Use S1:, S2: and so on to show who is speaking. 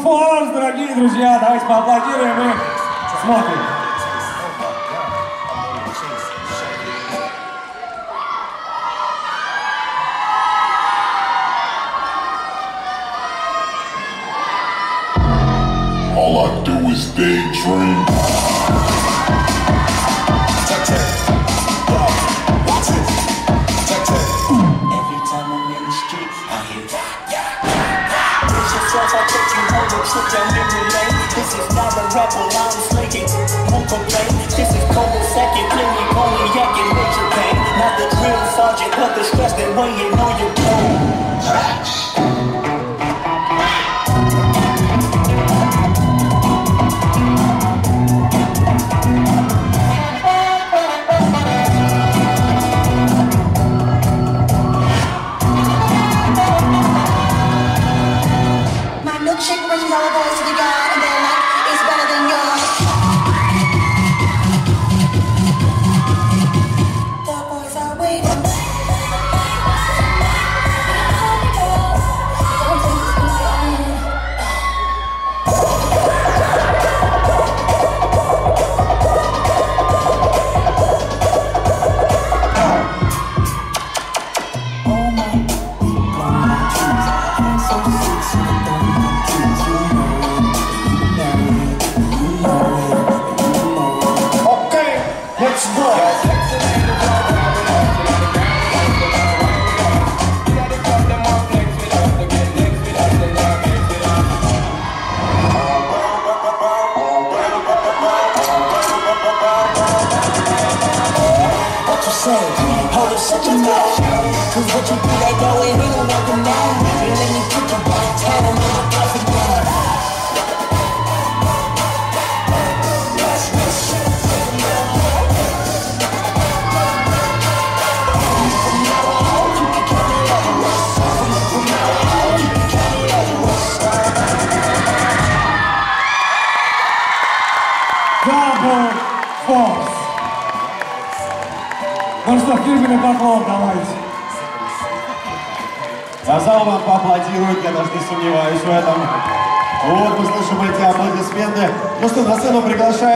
S1: Force, дорогие друзья, давайте поаплодируем и смотрим.
S2: All I do is daydream. Check, check. Yo, watch it. Check, check.
S3: Every time I'm in the street, I hear Push yourself, I take you home and trip down memory lane. This is not a rapper, I'm slaking. Won't complain. This is cold second, plenty cognac and major pain. Not the drill sergeant, but the stress that weighing on your toe.
S4: Milkshake brings all the boys to the yard, and they're like, it's better than yours. The boys are waiting. Oh my, blow my trees, hands so sexy,
S1: Let's go!
S3: What you say? Hold up, shut your mouth. Cause what you do that go in, we don't want them now. You let me put the ball down on my coffee down.
S1: Double Force. Ну что, фирменный поклон давайте.
S5: А зал вам поаплодирует, я даже не сомневаюсь в этом. Вот мы слышим эти аплодисменты. Ну что, на сцену приглашаю.